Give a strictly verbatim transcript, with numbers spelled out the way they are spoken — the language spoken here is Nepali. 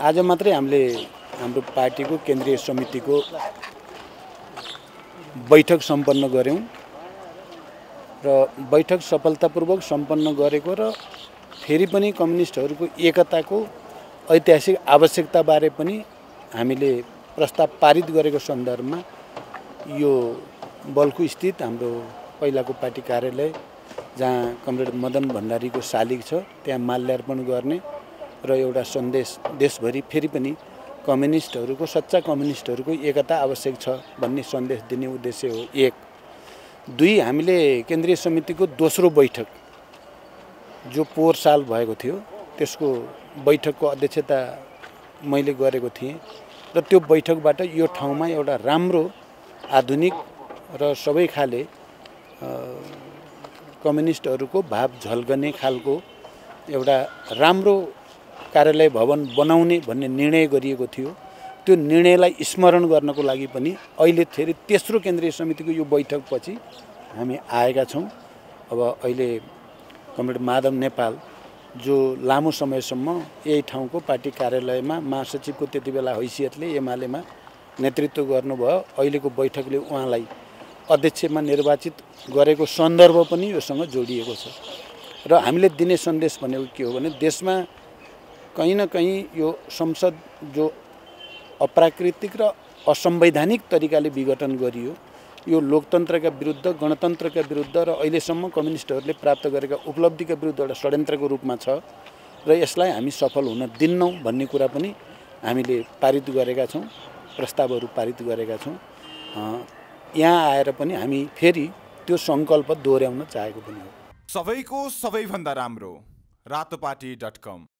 आज मात्रै हामीले हाम्रो पार्टीको केन्द्रीय समितिको बैठक सम्पन्न गर्यौं र बैठक सफलतापूर्वक सम्पन्न गरेको र फेरि पनि कम्युनिस्टहरूको एकताको ऐतिहासिक आवश्यकता बारे पनि हामीले प्रस्ताव पारित गरेको सन्दर्भमा यो बल्खु स्थित हाम्रो पहिलाको पार्टी कार्यालय जहाँ कमरेड मदन भण्डारीको शालिग छ त्यहाँ माल्यार्पण गर्ने र एउटा सन्देश देशभरि फेरि पनि कम्युनिस्टहरूको सच्चा कम्युनिस्टहरूको एकता आवश्यक छ भन्ने सन्देश दिने उद्देश्य हो। एक दुई हामीले केन्द्रीय समितिको दोस्रो बैठक जो पोहोर साल भएको थियो त्यसको बैठकको अध्यक्षता मैले गरेको थिएँ र त्यो बैठकबाट यो ठाउँमा एउटा राम्रो आधुनिक र सबै खाले कम्युनिस्टहरूको भाव झल्कने खालको एउटा राम्रो कार्यालय भवन बनाउने भन्ने निर्णय गरिएको थियो। त्यो निर्णयलाई स्मरण गर्नको लागि पनि अहिले फेरि तेस्रो केन्द्रीय समितिको यो बैठकपछि हामी आएका छौँ। अब अहिले कमरेड माधव नेपाल जो लामो समयसम्म यही ठाउँको पार्टी कार्यालयमा महासचिवको त्यति बेला हैसियतले एमालेमा नेतृत्व गर्नुभयो। अहिलेको बैठकले उहाँलाई अध्यक्षमा निर्वाचित गरेको सन्दर्भ पनि योसँग जोडिएको छ र हामीले दिने सन्देश भनेको के हो भने देशमा कहीं न कहीं यो संसद जो अप्राकृतिक र असंवैधानिक तरिकाले विघटन गरियो यो लोकतन्त्रका विरुद्ध गणतन्त्रका विरुद्ध र अहिलेसम्म कम्युनिस्टहरूले प्राप्त गरेका उपलब्धिका विरुद्ध एउटा षड्यन्त्रको रूपमा छ र यसलाई हामी सफल हुन दिन्नौँ भन्ने कुरा पनि हामीले पारित गरेका छौँ, प्रस्तावहरू पारित गरेका छौँ। यहाँ आएर पनि हामी फेरि त्यो सङ्कल्प दोहोर्याउन चाहेको पनि हो। सबैको सबैभन्दा राम्रो रातोपाटी डट कम।